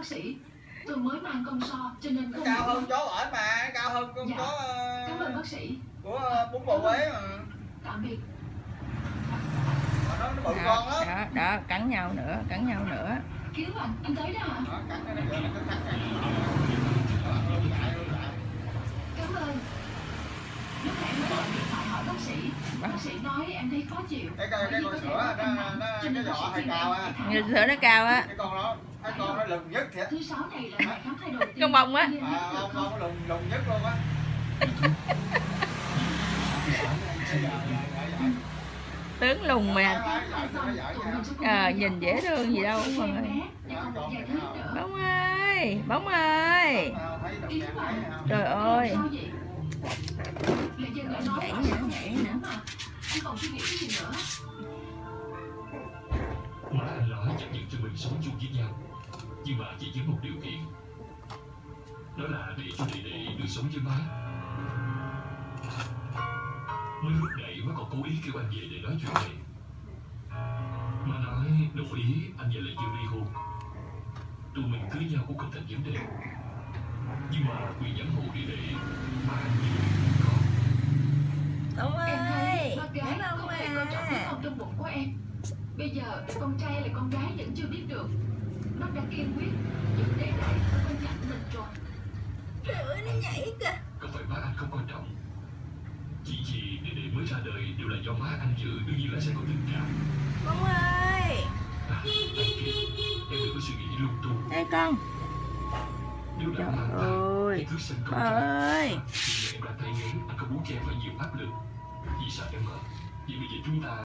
bác sĩ. Tôi mới mang con so cho nên không cao hơn chó ở mà, cao hơn con chó cảm ơn bác sĩ của bún bò Huế mà. Tạm biệt. Mà nó bự con đó. Đó, cắn nhau nữa. Cứu anh tới đó hả? Đó, cắn cái này nó cắn này. Cảm ơn. Lúc nãy mới gọi điện thoại hỏi bác sĩ nói em thấy khó chịu. Cái con sữa cái vỏ hơi cao á. Sữa nó cao á. Cái con nó lùn nhất thiệt. Thứ 6 này là ngày khám thai đầu tiên. Con bông á. Ông nó lùn nhất luôn á. Tướng lùn mà. Nhìn dễ thương gì đâu Bông ơi. Bông ơi. Trời ơi. Nhảy nữa. Anh còn suy nghĩ cái gì nữa? Má anh nói chấp nhận cho mình sống chung với nhau, nhưng mà chỉ với một điều kiện, đó là để cho đệ được sống với má. Mới lúc nãy má còn cố ý kêu anh về để nói chuyện này. Má nói đồng ý anh và Lệ Dương ly hôn, tụi mình cưới nhau cũng không thành vấn đề, nhưng mà quyền giám hộ để má anh về con. Bông ơi. Bác gái không hề coi trọng đứa con trong bụng của em. Bây giờ con trai hay là con gái vẫn chưa biết được. Bác đã kiên quyết giữ để lại con nhận mình rồi. Trời ơi, nó nhảy kìa. Không phải má anh không quan trọng, chỉ vì đệ mới ra đời đều là do má anh giữ, đương nhiên là sẽ có tình cảm. Bông ơi. Em đừng có suy nghĩ lung tung. Đây con. Nếu đã Trời mang thai, ơi. em cứ sinh con Trời trai. ơi. Vì em đã tay ngén, anh không muốn cho em phải nhiều áp lực. Vì sao em hả? Vì bây giờ chúng ta